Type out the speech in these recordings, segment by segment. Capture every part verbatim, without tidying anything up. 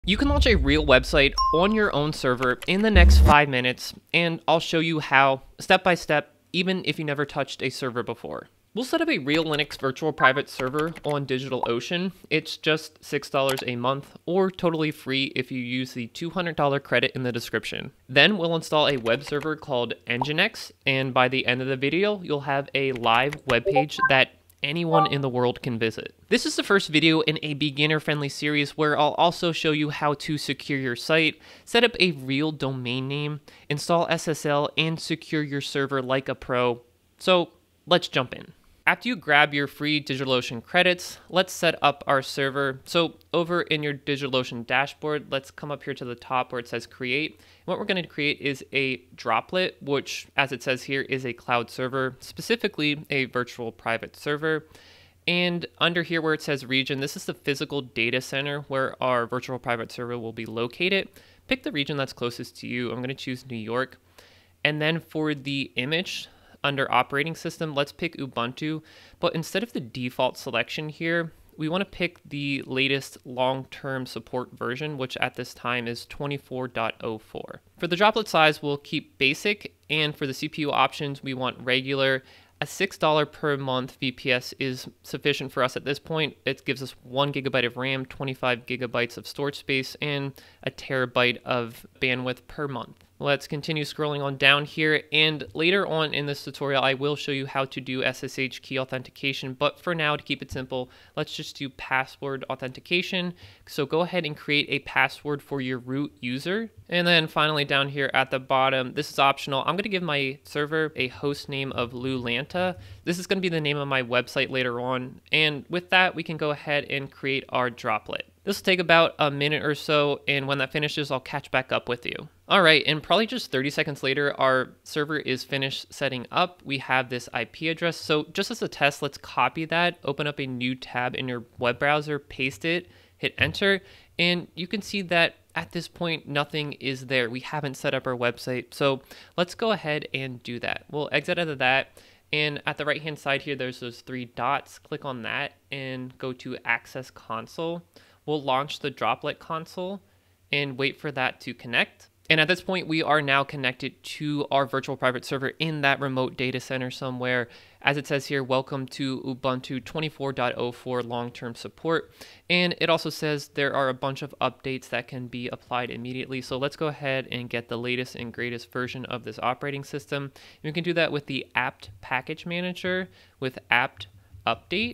You can launch a real website on your own server in the next five minutes, and I'll show you how, step by step, even if you never touched a server before. We'll set up a real Linux virtual private server on DigitalOcean. It's just six dollars a month, or totally free if you use the two hundred dollar credit in the description. Then we'll install a web server called Nginx, and by the end of the video, you'll have a live web page that anyone in the world can visit. This is the first video in a beginner-friendly series where I'll also show you how to secure your site, set up a real domain name, install S S L, and secure your server like a pro. So let's jump in. After you grab your free DigitalOcean credits, let's set up our server. So over in your DigitalOcean dashboard, let's come up here to the top where it says create. And what we're going to create is a droplet, which as it says here is a cloud server, specifically a virtual private server. And under here where it says region, this is the physical data center where our virtual private server will be located. Pick the region that's closest to you. I'm going to choose New York. And then for the image, under operating system, let's pick Ubuntu, but instead of the default selection here, we want to pick the latest long-term support version, which at this time is twenty-four point oh four. For the droplet size, we'll keep basic, and for the C P U options, we want regular. A six dollars per month V P S is sufficient for us at this point. It gives us one gigabyte of RAM, twenty-five gigabytes of storage space, and a terabyte of bandwidth per month. Let's continue scrolling on down here, and later on in this tutorial I will show you how to do S S H key authentication, but for now, to keep it simple, let's just do password authentication. So go ahead and create a password for your root user, and then finally down here at the bottom, this is optional. I'm going to give my server a host name of Lulanta. This is going to be the name of my website later on, and with that we can go ahead and create our droplet. This will take about a minute or so, and when that finishes, I'll catch back up with you. All right, and probably just thirty seconds later, our server is finished setting up. We have this I P address. So just as a test, let's copy that, open up a new tab in your web browser, paste it, hit enter, and you can see that at this point, nothing is there. We haven't set up our website. So let's go ahead and do that. We'll exit out of that. And at the right hand side here, there's those three dots. Click on that and go to Access Console. We'll launch the Droplet console and wait for that to connect. And at this point, we are now connected to our virtual private server in that remote data center somewhere. As it says here, welcome to Ubuntu twenty-four point oh four long-term support. And it also says there are a bunch of updates that can be applied immediately. So let's go ahead and get the latest and greatest version of this operating system. And we can do that with the apt package manager, with apt update,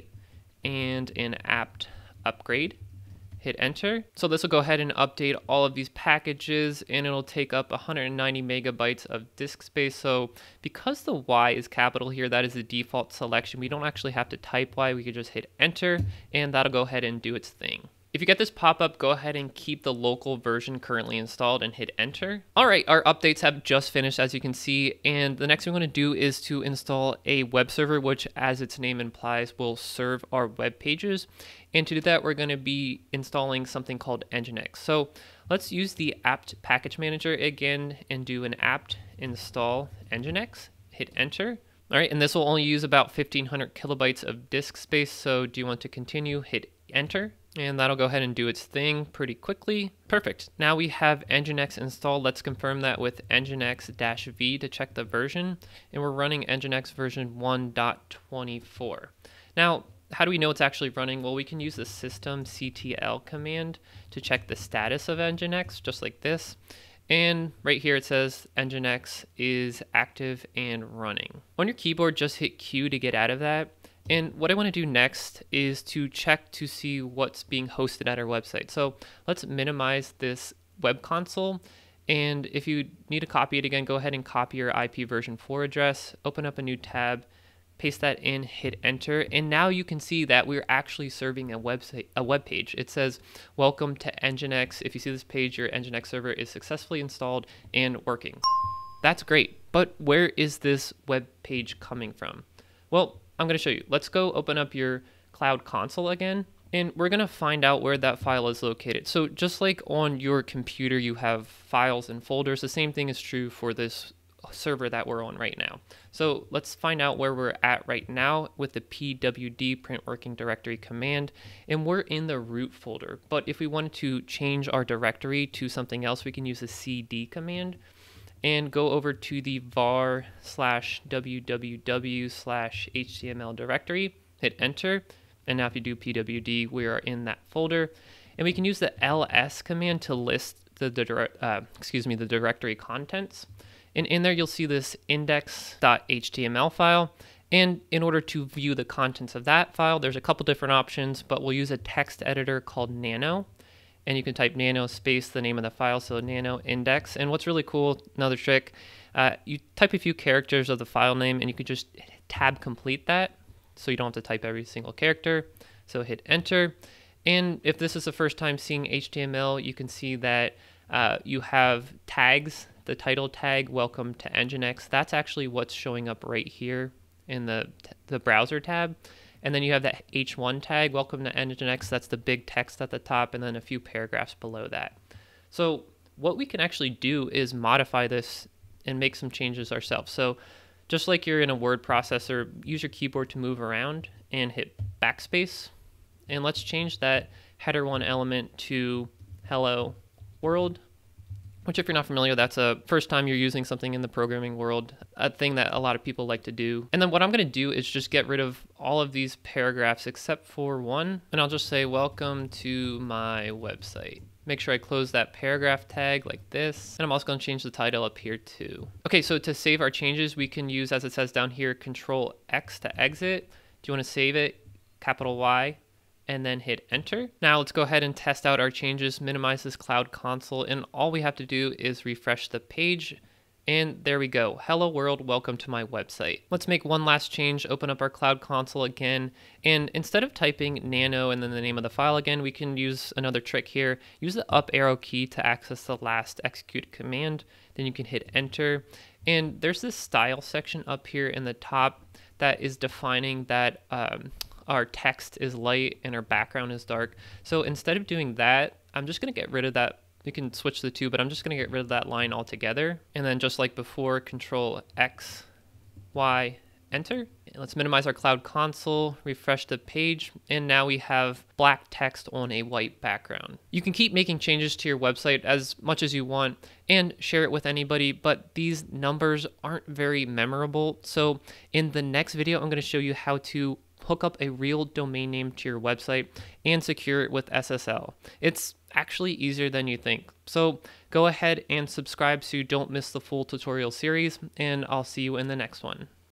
and an apt upgrade. Hit enter. So this will go ahead and update all of these packages, and it'll take up one hundred ninety megabytes of disk space. So because the Y is capital here, that is the default selection. We don't actually have to type Y. We could just hit enter, and that'll go ahead and do its thing. If you get this pop-up, go ahead and keep the local version currently installed and hit enter. All right, our updates have just finished, as you can see, and the next thing we're going to do is to install a web server, which, as its name implies, will serve our web pages. And to do that, we're going to be installing something called Nginx. So let's use the apt package manager again and do an apt install Nginx. Hit enter. All right, and this will only use about fifteen hundred kilobytes of disk space. So do you want to continue? Hit enter. And that'll go ahead and do its thing pretty quickly. Perfect. Now we have Nginx installed. Let's confirm that with nginx-v to check the version. And we're running Nginx version one point twenty-four. Now, how do we know it's actually running? Well, we can use the systemctl command to check the status of Nginx, just like this. And right here it says Nginx is active and running. On your keyboard, just hit Q to get out of that. And what I want to do next is to check to see what's being hosted at our website. So let's minimize this web console. And if you need to copy it again, go ahead and copy your I P version four address, open up a new tab, paste that in, hit enter. And now you can see that we're actually serving a website, a web page. It says, welcome to Nginx. If you see this page, your Nginx server is successfully installed and working. That's great. But where is this web page coming from? Well, I'm going to show you. Let's go open up your cloud console again, and we're going to find out where that file is located. So just like on your computer, you have files and folders, the same thing is true for this server that we're on right now. So let's find out where we're at right now with the pwd print working directory command, and we're in the root folder. But if we wanted to change our directory to something else, we can use the cd command and go over to the var slash www slash html directory, hit enter, and now if you do pwd, we are in that folder. And we can use the ls command to list the, the uh, excuse me, the directory contents. And in there, you'll see this index dot H T M L file. And in order to view the contents of that file, there's a couple different options, but we'll use a text editor called Nano. And you can type nano space the name of the file, so nano index. And what's really cool, another trick, uh, you type a few characters of the file name and you can just tab complete that, so you don't have to type every single character. So hit enter. And if this is the first time seeing H T M L, you can see that uh, you have tags, the title tag, welcome to Nginx. That's actually what's showing up right here in the, the browser tab. And then you have that H one tag, welcome to Nginx. That's the big text at the top, and then a few paragraphs below that. So what we can actually do is modify this and make some changes ourselves. So just like you're in a word processor, use your keyboard to move around and hit backspace. And let's change that header one element to hello world, which if you're not familiar, that's a first time you're using something in the programming world, a thing that a lot of people like to do. And then what I'm going to do is just get rid of all of these paragraphs except for one, and I'll just say welcome to my website. Make sure I close that paragraph tag like this. And I'm also going to change the title up here too. Okay, so to save our changes, we can use, as it says down here, Control X to exit. Do you want to save it? Capital Y. And then hit enter. Now let's go ahead and test out our changes, minimize this cloud console, and all we have to do is refresh the page, and there we go. Hello world, welcome to my website. Let's make one last change, open up our cloud console again, and instead of typing nano and then the name of the file again, we can use another trick here. Use the up arrow key to access the last executed command, then you can hit enter, and there's this style section up here in the top that is defining that um, our text is light and our background is dark. So instead of doing that, I'm just going to get rid of that. You can switch the two, but I'm just going to get rid of that line altogether. And then just like before, Control X, Y, enter. Let's minimize our cloud console, refresh the page, and now we have black text on a white background. You can keep making changes to your website as much as you want and share it with anybody, but these numbers aren't very memorable. So in the next video, I'm going to show you how to hook up a real domain name to your website and secure it with S S L. It's actually easier than you think. So go ahead and subscribe so you don't miss the full tutorial series, and I'll see you in the next one.